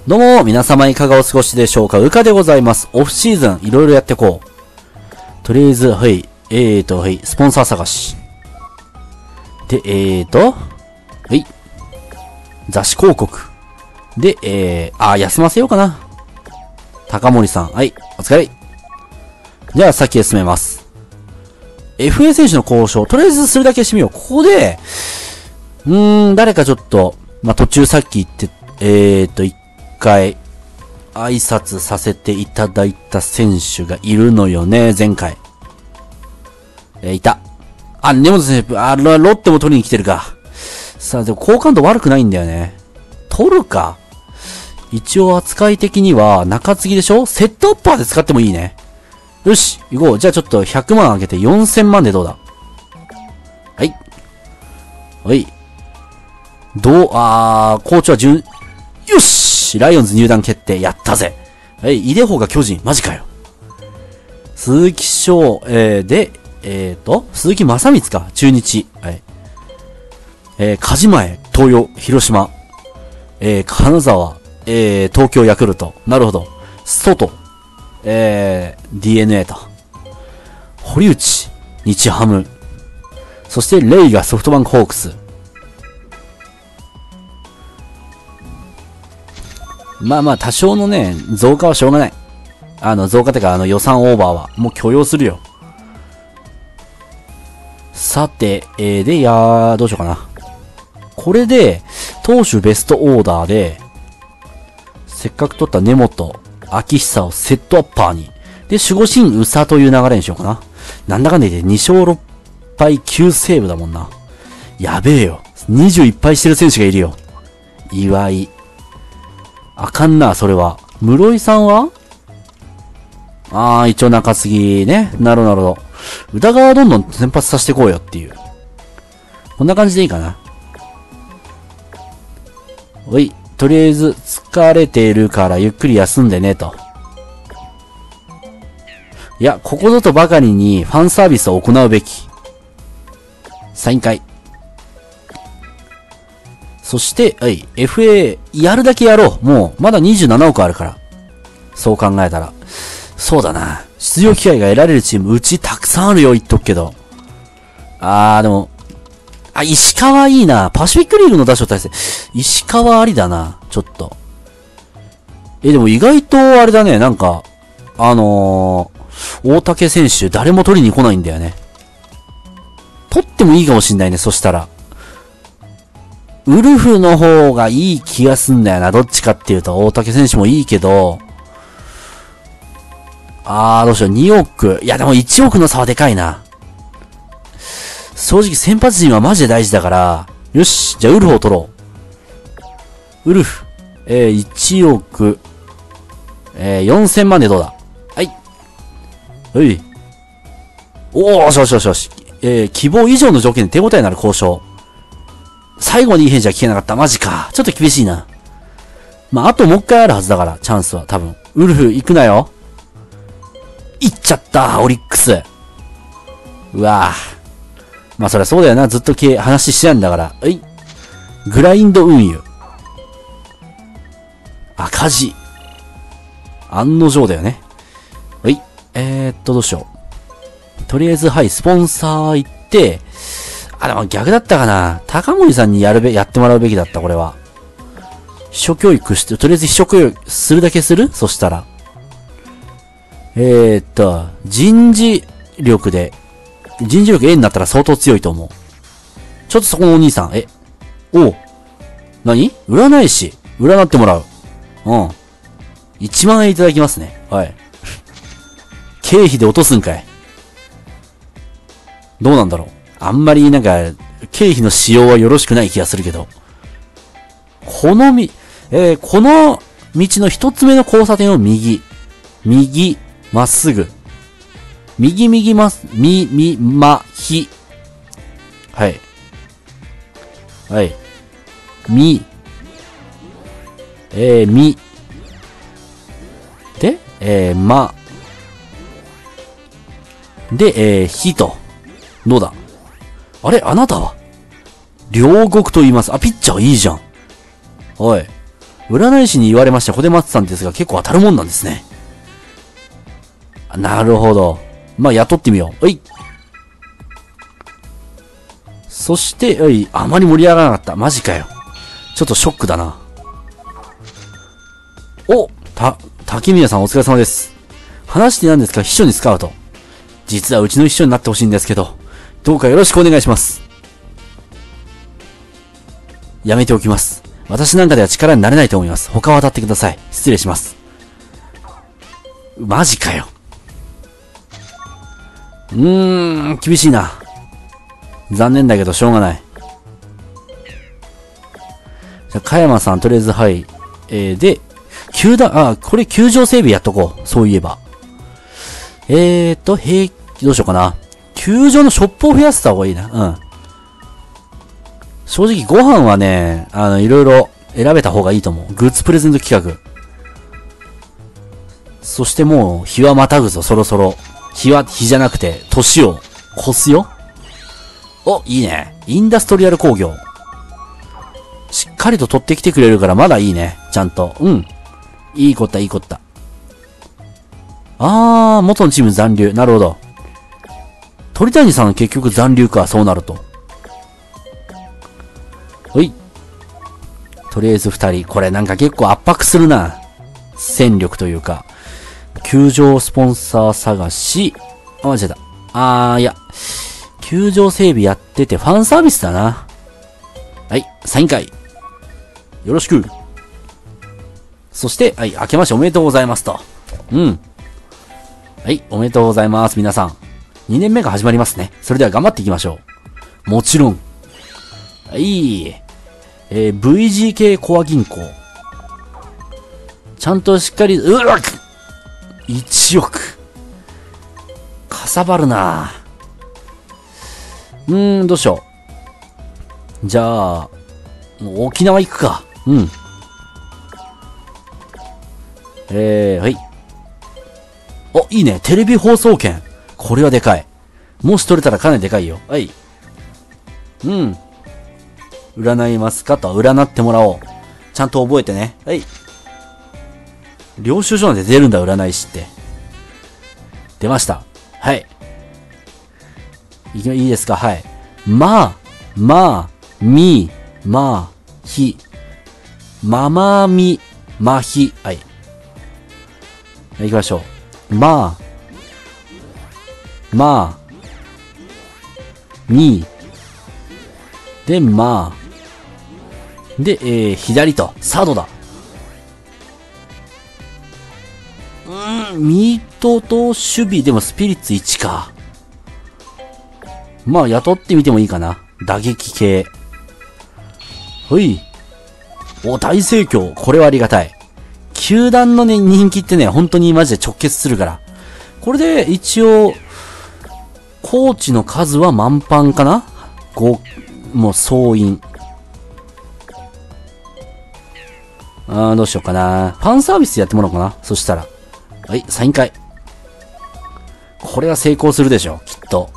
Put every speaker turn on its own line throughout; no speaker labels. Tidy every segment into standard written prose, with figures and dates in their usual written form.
どうも、皆様いかがお過ごしでしょうか。うかでございます。オフシーズン、いろいろやってこう。とりあえず、はい。はい。スポンサー探し。で、はい。雑誌広告。で、休ませようかな。高森さん。はい。お疲れ。じゃあ、先へ進めます。FA 選手の交渉。とりあえずするだけしてみよう。ここで、誰かちょっと、途中さっき言って、一回、挨拶させていただいた選手がいるのよね、前回。いた。根本選手、ロッテも取りに来てるか。さあ、でも好感度悪くないんだよね。取るか。一応扱い的には、中継ぎでしょ？セットアッパーで使ってもいいね。よし、行こう。じゃあちょっと100万上げて4000万でどうだ？はい。はい。コーチはよし！ライオンズ入団決定。やったぜ。はい。イデホが巨人。マジかよ。鈴木翔、鈴木正光か。中日。はい。梶前、東洋、広島。金沢、東京ヤクルト。なるほど。外、DNA と。堀内、日ハム。そして、レイがソフトバンクホークス。多少のね、増加はしょうがない。増加ってか、予算オーバーは、もう許容するよ。さて、どうしようかな。これで、投手ベストオーダーで、せっかく取った根本、秋久をセットアッパーに。で、守護神宇佐という流れにしようかな。なんだかんだ言って2勝6敗9セーブだもんな。やべえよ。21敗してる選手がいるよ。岩井。あかんな、それは。室井さんは一応中継ぎね。なるほど。宇田川どんどん先発させていこうよっていう。こんな感じでいいかな。おい、とりあえず疲れているからゆっくり休んでねと。いや、ここぞとばかりにファンサービスを行うべき。サイン会。そして、はい、FA、やるだけやろう。もう、まだ27億あるから。そう考えたら。そうだな。出場機会が得られるチーム、うちたくさんあるよ、言っとくけど。でも、石川いいな。パシフィックリーグの打者対戦。石川ありだな。ちょっと。でも意外とあれだね。なんか、大竹選手、誰も取りに来ないんだよね。取ってもいいかもしんないね、そしたら。ウルフの方がいい気がすんだよな。どっちかっていうと、大竹選手もいいけど、どうしよう、2億。いや、でも1億の差はでかいな。正直先発陣はマジで大事だから、よし、じゃあウルフを取ろう。ウルフ、1億、4000万でどうだ？はい。はい。よし。希望以上の条件で手応えのある交渉。最後までいい返事は聞けなかった。マジか。ちょっと厳しいな。あともう一回あるはずだから、チャンスは多分。ウルフ、行くなよ。行っちゃった、オリックス。うわぁ。そりゃそうだよな。ずっと話してないんだから。はい。グラインド運輸。赤字。案の定だよね。はい。どうしよう。とりあえず、はい、スポンサー行って、でも逆だったかな。高森さんにやってもらうべきだった、これは。秘書教育して、とりあえず秘書教育するだけする？そしたら。人事力 A になったら相当強いと思う。ちょっとそこのお兄さん、何？占い師。占ってもらう。1万円いただきますね。はい。経費で落とすんかい。どうなんだろう。あんまり経費の使用はよろしくない気がするけど。この道の一つ目の交差点を右、まっすぐ。右、ひ。はい。はい。で、で、ひと。どうだ？あなたは両国と言います。ピッチャーいいじゃん。おい。 占い師に言われました。小出松さんですが、結構当たるもんなんですね。なるほど。まあ、雇ってみよう。そして、あまり盛り上がらなかった。マジかよ。ちょっとショックだな。竹宮さんお疲れ様です。話して何ですか？秘書にスカウト。実はうちの秘書になってほしいんですけど、どうかよろしくお願いします。やめておきます。私なんかでは力になれないと思います。他を当たってください。失礼します。マジかよ。厳しいな。残念だけどしょうがない。じゃあ、加山さん、とりあえず、はい。で、これ球場整備やっとこう。そういえば。どうしようかな。球場のショップを増やした方がいいな。正直ご飯はね、いろいろ選べた方がいいと思う。グッズプレゼント企画。そしてもう、日はまたぐぞ、そろそろ。日じゃなくて、年を越すよ。いいね。インダストリアル工業。しっかりと取ってきてくれるからまだいいね。ちゃんと。いいこった。元のチーム残留。なるほど。鳥谷さん結局残留か、そうなると。とりあえず2人。これなんか結構圧迫するな。戦力というか。球場スポンサー探し。間違えた。いや。球場整備やっててファンサービスだな。はい、サイン会。よろしく。そして、はい、明けましておめでとうございますと。はい、おめでとうございます、皆さん。2年目が始まりますね。それでは頑張っていきましょう。もちろん。はい。VGK コア銀行。ちゃんとしっかり、1億。かさばるな。どうしよう。じゃあ、もう沖縄行くか。はい。いいね。テレビ放送権。これはでかい。もし取れたらかなりでかいよ。はい。占いますかと。占ってもらおう。ちゃんと覚えてね。はい。領収書なんて出るんだ、占い師って。出ました。はい。いいですか？はい。ひ、ひ。はい。行きましょう。で、で、左と、サードだ。ミートと守備でもスピリッツ1か。まあ、雇ってみてもいいかな。打撃系。大盛況。これはありがたい。球団のね、人気ってね、本当にマジで直結するから。これで、一応、コーチの数は満帆かな？もう総員。どうしようかな。ファンサービスやってもらおうかな。そしたら。はい、サイン会。これは成功するでしょ、きっと。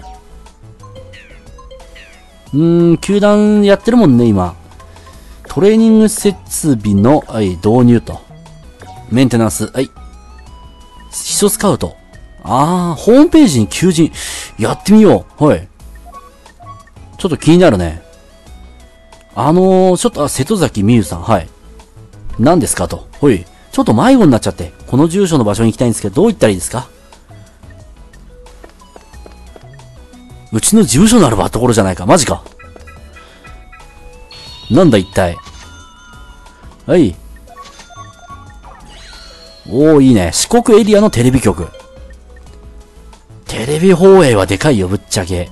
球団やってるもんね、今。トレーニング設備の、導入と。メンテナンス。秘書スカウト。ホームページに求人。やってみよう。ちょっと気になるね。ちょっと、瀬戸崎美優さん。何ですかと。ちょっと迷子になっちゃって。この住所の場所に行きたいんですけど、どう行ったらいいですか？うちの事務所のあるところじゃないか。マジか。なんだ一体。いいね。四国エリアのテレビ局。テレビ放映はでかいよ、ぶっちゃけ。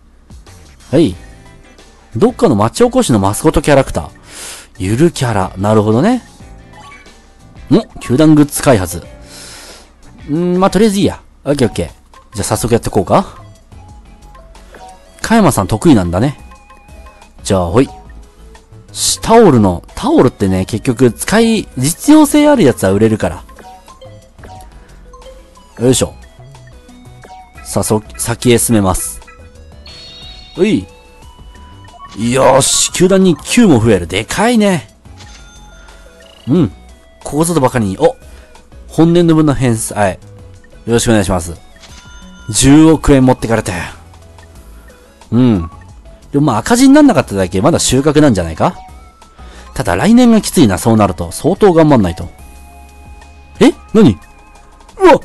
どっかの町おこしのマスコットキャラクター。ゆるキャラ。なるほどね。球団グッズ開発。とりあえずいいや。オッケー。じゃあ早速やっていこうか。加山さん得意なんだね。じゃあ、タオルってね、結局実用性あるやつは売れるから。よいしょ。さあ、先へ進めます。よーし、球団に9も増える。でかいね。 うん。ここぞとばかりに、本年度分の返済、よろしくお願いします。10億円持ってかれたよ。うん。でもまあ赤字になんなかっただけまだ収穫なんじゃないか。ただ来年がきついな、そうなると。相当頑張んないと。何？うわ！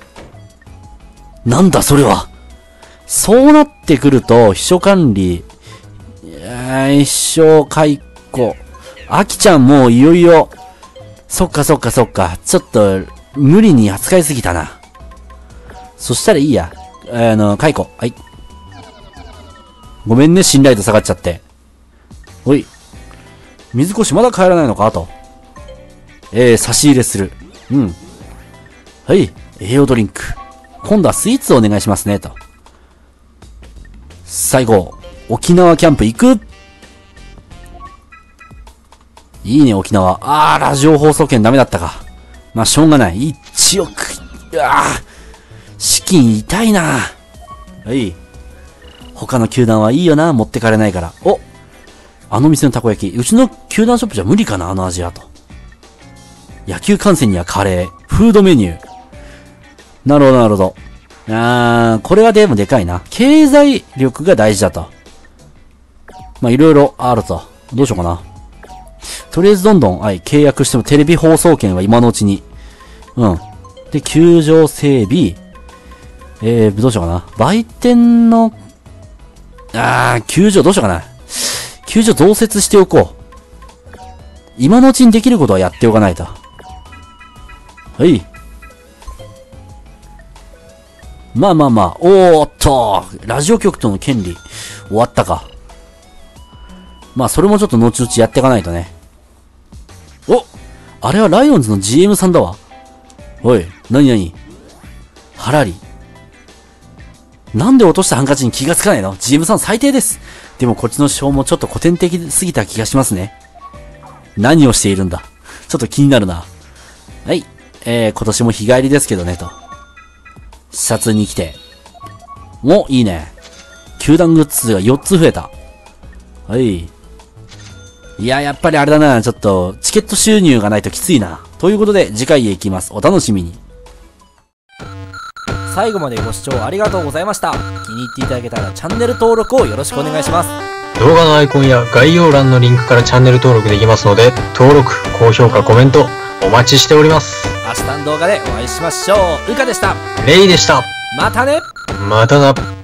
なんだそれは。そうなってくると、秘書管理、一生解雇。アキちゃんもういよいよ、そっか。ちょっと、無理に扱いすぎたな。そしたらいいや。解雇。はい。ごめんね、信頼度下がっちゃって。おい。水越まだ帰らないのかと。差し入れする。うん。はい。栄養ドリンク。今度はスイーツをお願いしますね、と。最後。沖縄キャンプ行く？いいね、沖縄。ラジオ放送権ダメだったか。まあ、しょうがない。1億。資金痛いな。はい。他の球団はいいよな、持ってかれないから。あの店のたこ焼き。うちの球団ショップじゃ無理かな、あの味だと。野球観戦にはカレー。フードメニュー。なるほど。これはでもでかいな。経済力が大事だと。まあ、いろいろあると。どうしようかな。とりあえずどんどん、契約してもテレビ放送権は今のうちに。うん。で、球場整備。どうしようかな。売店の、球場どうしようかな。球場増設しておこう。今のうちにできることはやっておかないと。はい。まあ。ラジオ局との権利、終わったか。まあ、それもちょっと後々やっていかないとね。あれはライオンズの GM さんだわ。おい、なにハラリ。なんで落としたハンカチに気がつかないの？ GM さん最低です。でもこっちの手法もちょっと古典的すぎた気がしますね。何をしているんだ？ちょっと気になるな。はい。今年も日帰りですけどね、と。視察に来て。いいね。球団グッズが4つ増えた。はい。いや、やっぱりあれだな。ちょっと、チケット収入がないときついな。ということで、次回へ行きます。お楽しみに。最後までご視聴ありがとうございました。気に入っていただけたらチャンネル登録をよろしくお願いします。
動画のアイコンや概要欄のリンクからチャンネル登録できますので、登録、高評価、コメント、お待ちしております。
明日の動画でお会いしましょう。うかでした。
レイでした。
またね。
またな。